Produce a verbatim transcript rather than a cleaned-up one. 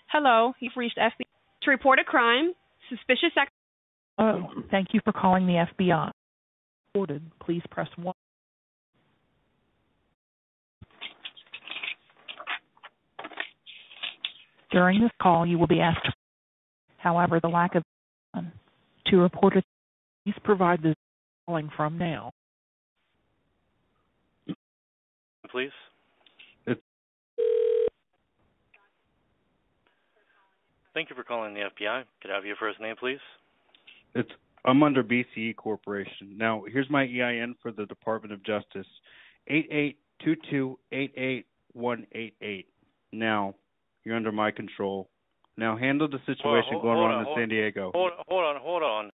Hello, you've reached F B I to report a crime. Suspicious act. Oh, thank you for calling the F B I. Reported, please press one. During this call, you will be asked to, however, the lack of to report it, please provide the calling from now. Please. It's Thank you for calling the F B I. Could I have your first name, please? it's I'm under B C E Corporation. Now, here's my E I N for the Department of Justice. eight eight two two eight eight one eight eight. Now, you're under my control. Now handle the situation hold, going hold on on, in hold, San Diego. Hold, hold on, hold on.